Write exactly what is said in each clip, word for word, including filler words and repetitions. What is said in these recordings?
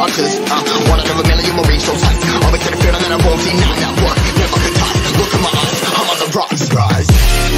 cause I'm one out of a million will reach those heights. Always get a feeling that I won't deny that work. Never could die. Look in my eyes, I'm on the rise, rise.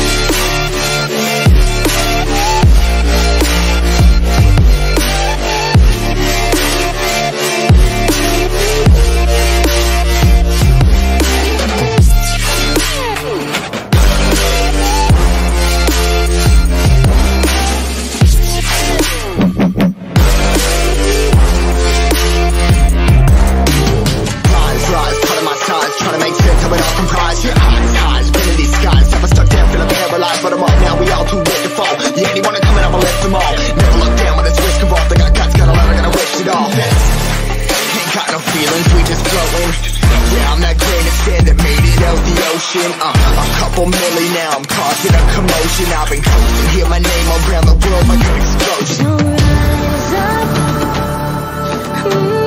Trying to make sense of it all comprised. Yeah, highs, highs, been in these skies. Never stuck down, feeling paralyzed, but I'm up now. We all too late to fall. Yeah, anyone coming up, I'll lift them all. Never look down when it's risk involved. They got guts, got a lot, I gotta risk it all. Ain't got no feelings, we just floating. Yeah, I'm that grain of sand that made it out the ocean. Uh, a couple milli now, I'm causing a commotion. I've been coasting, hear my name around the world like an explosion. So rise up.